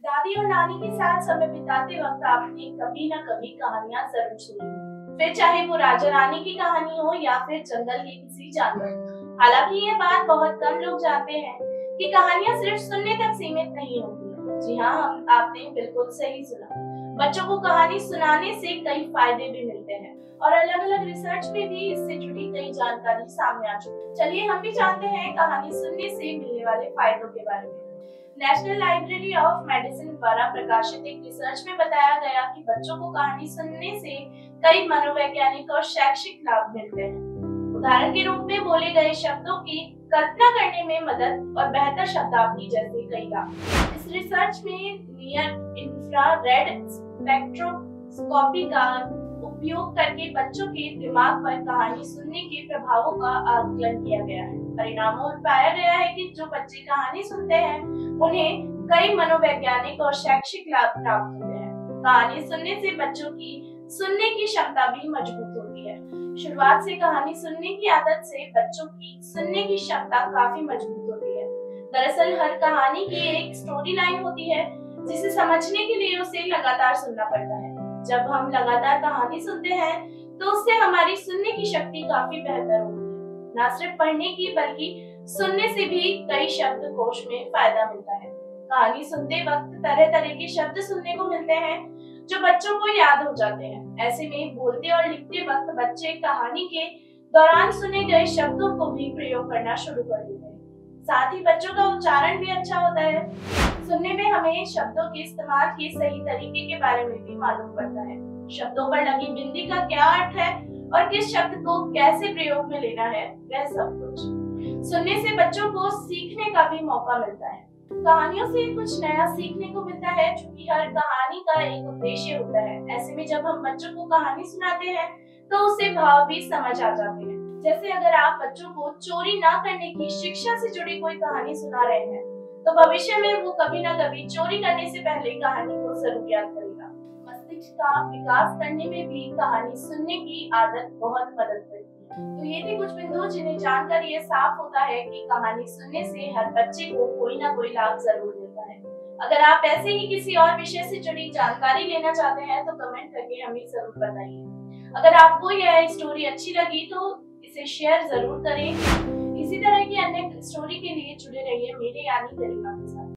दादी और नानी के साथ समय बिताते वक्त आपने कभी न कभी कहानियां जरूर सुनी, फिर चाहे वो राजा रानी की कहानी हो या फिर जंगल के किसी जानवर। हालांकि ये बात बहुत कम लोग जानते हैं कि कहानियां सिर्फ सुनने तक सीमित नहीं होती। जी हाँ, हम आपने बिल्कुल सही सुना। बच्चों को कहानी सुनाने से कई फायदे भी मिलते हैं और अलग अलग रिसर्च में भी इससे जुड़ी कई जानकारी सामने आ चुकी है। चलिए हम भी जानते हैं कहानी सुनने से मिलने वाले फायदों के बारे में। नेशनल लाइब्रेरी ऑफ मेडिसिन द्वारा प्रकाशित एक रिसर्च में बताया गया कि बच्चों को कहानी सुनने से कई मनोवैज्ञानिक और शैक्षिक लाभ मिलते हैं। उदाहरण के रूप में बोले गए शब्दों की कल्पना करने में मदद और बेहतर शब्दावली जैसे कई लाभ। इस रिसर्च में नियर इंफ्रारेड स्पेक्ट्रोस्कोपी का उपयोग करके बच्चों के दिमाग पर कहानी सुनने के प्रभावों का आकलन किया गया है। परिणामों में पाया गया है कि जो बच्चे कहानी सुनते हैं उन्हें कई मनोवैज्ञानिक और शैक्षिक लाभ प्राप्त होते हैं। कहानी सुनने से बच्चों की सुनने की क्षमता भी मजबूत होती है। शुरुआत से कहानी सुनने की आदत से बच्चों की सुनने की क्षमता काफी मजबूत होती है। दरअसल हर कहानी की एक स्टोरी लाइन होती है जिसे समझने के लिए उसे लगातार सुनना पड़ता है। जब हम लगातार कहानी सुनते हैं तो उससे हमारी सुनने की शक्ति काफी बेहतर होती है। न सिर्फ पढ़ने की बल्कि सुनने से भी कई शब्दकोश में फायदा मिलता है। कहानी सुनते वक्त तरह तरह के शब्द सुनने को मिलते हैं जो बच्चों को याद हो जाते हैं। ऐसे में बोलते और लिखते वक्त बच्चे कहानी के दौरान सुने गए शब्दों को भी प्रयोग करना शुरू कर देते हैं। साथ ही बच्चों का उच्चारण भी अच्छा होता है। सुनने में हमें शब्दों के इस्तेमाल के सही तरीके के बारे में भी मालूम पड़ता है। शब्दों पर लगी बिंदी का क्या अर्थ है और किस शब्द को कैसे प्रयोग में लेना है, वह सब कुछ सुनने से बच्चों को सीखने का भी मौका मिलता है। कहानियों से कुछ नया सीखने को मिलता है, क्योंकि हर कहानी का एक उद्देश्य होता है। ऐसे में जब हम बच्चों को कहानी सुनाते हैं तो उससे भाव भी समझ आ जाते हैं। जैसे अगर आप बच्चों को चोरी ना करने की शिक्षा से जुड़ी कोई कहानी सुना रहे हैं तो भविष्य में वो कभी ना कभी चोरी करने से पहले कहानी को जरूर याद करेगा। मस्तिष्क का विकास करने में भी कहानी सुनने की आदत बहुत मदद करती है। तो ये थे कुछ बिंदु जिन्हें जानकर ये साफ होता है कि कहानी सुनने से हर बच्चे को कोई ना कोई लाभ जरूर मिलता है। अगर आप ऐसे ही किसी और विषय से जुड़ी जानकारी लेना चाहते हैं तो कमेंट करके हमें जरूर बताइए। अगर आपको यह स्टोरी अच्छी लगी तो इसे शेयर जरूर करें। इसी तरह की अन्य स्टोरी के लिए जुड़े रहिए मेरे यानी गरिमा के साथ।